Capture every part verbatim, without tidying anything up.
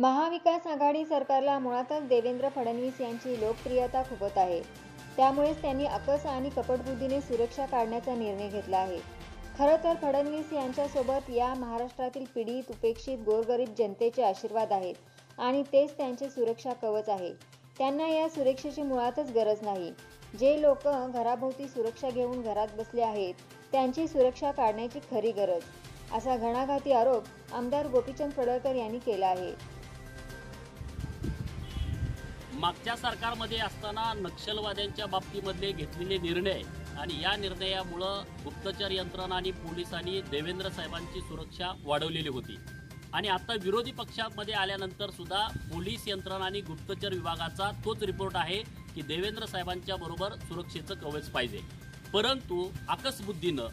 महाविकास आघाडी सरकारला मुळातच देवेंद्र फडणवीस यांची लोकप्रियता खूपच आहे। त्यामुळेच त्यांनी अकस आणि कपटबुद्धीने सुरक्षा काढण्याचा निर्णय घेतला आहे। खरं तर फडणवीस यांच्यासोबत या महाराष्ट्रातील पीडित उपेक्षित गोरगरीब जनतेचे आशीर्वाद आहेत आणि तेच त्यांचे सुरक्षा कवच आहे। त्यांना या सुरक्षेची मुळातच गरज नाही। जे लोक घराभोवती सुरक्षा घेऊन घरात बसले आहेत त्यांची सुरक्षा काढण्याची खरी गरज, असा घणाघाती आरोप आमदार गोपीचंद पडळकर यांनी केला आहे। मागच्या सरकारमध्ये असताना नक्षलवाद्यांच्या बाबतीमध्ये घेतलेले निर्णय आणि या निर्णयामुळे गुप्तचर यंत्रणा आणि पोलिसांनी देवेंद्र साहेबांची सुरक्षा वाढवलेली होती आणि आता विरोधी पक्षामध्ये आल्यानंतर सुद्धा पोलीस यंत्रणा आणि गुप्तचर विभागाचा तोच रिपोर्ट आहे की देवेंद्र साहेबांच्या बरोबर सुरक्षेचं कवच पाहिजे। परंतु आकसबुद्धीनं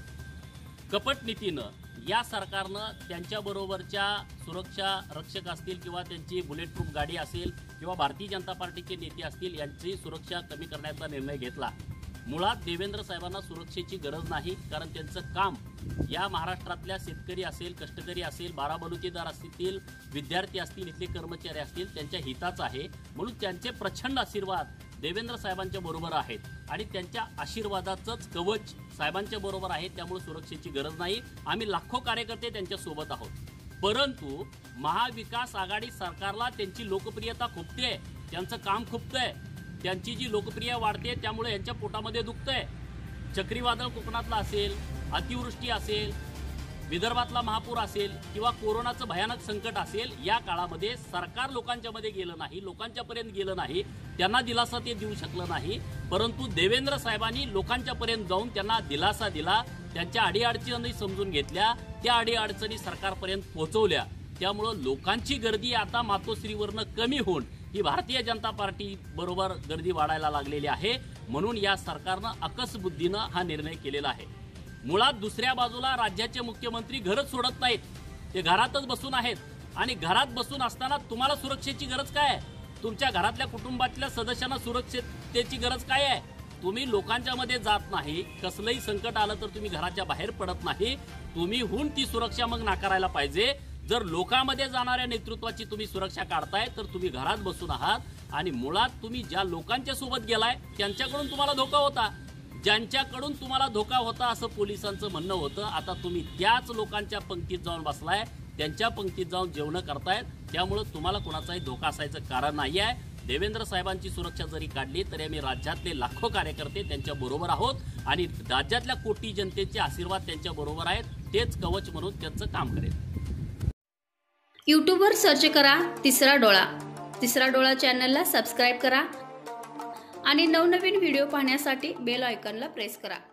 कपटनीतीनं या सरकारनं त्यांच्याबरोबरच्या सुरक्षा रक्षक असतील किंवा त्यांची बुलेट प्रूफ गाडी असेल किंवा भारतीय जनता पार्टीचे नेते असतील यांची सुरक्षा कमी करण्याचा निर्णय घेतला। मुळात देवेंद्र साहेबांना सुरक्षेची गरज नाही, कारण त्यांचं काम या महाराष्ट्रातल्या शेतकरी असेल, कष्टकरी असेल, बाराबलुतेदार असतील, विद्यार्थी असतील, इथले कर्मचारी असतील त्यांच्या हिताचं आहे। म्हणून त्यांचे प्रचंड आशीर्वाद देवेंद्र साहेबांच्या बरोबर आहेत आणि त्यांच्या आशीर्वादाचंच कवच साहेबांच्या बरोबर आहे। त्यामुळे सुरक्षेची गरज नाही। आम्ही लाखो कार्यकर्ते त्यांच्या सोबत आहोत। परंतु महाविकास आघाडी सरकारला त्यांची लोकप्रियता खुपते, त्यांचं काम खुपतंय, त्यांची जी लोकप्रियता वाढते त्यामुळे यांच्या पोटामध्ये दुखतंय। चक्रीवादळ कोकणातला असेल, अतिवृष्टी असेल, विदर्भातला महापूर असेल किंवा कोरोनाचं भयानक संकट असेल, या काळामध्ये सरकार लोकांच्या मध्ये गेलं नाही, लोकांच्यापर्यंत गेलं नाही, त्यांना दिलासा ते देऊ शकलं नाही। परंतु देवेंद्र साहेबांनी लोकांच्यापर्यंत जाऊन त्यांना दिलासा दिला, त्यांच्या अडीअडचणी समजून घेतल्या, त्या अडीअडचणी सरकारपर्यंत पोहोचवल्या। त्यामुळं लोकांची गर्दी आता मातोश्रीवरनं कमी होऊन ही भारतीय जनता पार्टी बरोबर गर्दी वाढायला लागलेली आहे। म्हणून या सरकारनं अकसबुद्धीनं हा निर्णय केलेला आहे। मुळात दुसऱ्या बाजूला राज्याचे मुख्यमंत्री घरच सोडत नाहीत, ते घरातच बसून आहेत आणि घरात बसून असताना तुम्हाला सुरक्षेची गरज काय आहे? तुमच्या घरातल्या कुटुंबातल्या सदस्यांना सुरक्षिततेची गरज काय आहे? तुम्ही लोकांच्या मध्ये जात नाही, कसलंही संकट आलं तर तुम्ही घराच्या बाहेर पडत नाही, तुम्ही होऊन ती सुरक्षा मग नाकारायला पाहिजे। जर लोकांमध्ये जाणाऱ्या नेतृत्वाची तुम्ही सुरक्षा काढताय तर तुम्ही घरात बसून आहात आणि मुळात तुम्ही ज्या लोकांच्या सोबत गेलाय त्यांच्याकडून तुम्हाला धोका होता, ज्यांच्याकडून तुम्हाला धोका होता असं पोलिसांचं म्हणणं होतं। आता तुम्ही त्याच लोकांच्या पंक्तीत जाऊन बसलाय, त्यांच्या पंक्तीत जाऊन जेवण करतायत, त्यामुळे तुम्हाला कोणाचाही धोका असायचं कारण नाही आहे। देवेंद्र साहेबांची सुरक्षा जरी काढली तरी आम्ही राज्यातले लाखो कार्यकर्ते त्यांच्या बरोबर आहोत आणि राज्यातल्या कोटी जनतेचे आशीर्वाद त्यांच्या बरोबर आहेत, तेच कवच म्हणून त्यांचं काम करेल। यूट्यूबवर सर्च करा तिसरा डोळा। तिसरा डोळा चॅनलला सबस्क्राईब करा आणि नवनवीन व्हिडिओ पाहण्यासाठी बेल आयकॉनला प्रेस करा।